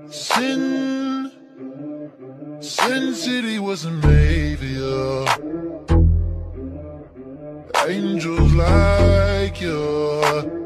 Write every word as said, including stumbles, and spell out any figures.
Sin, Sin City was a Mavia. Angels like you.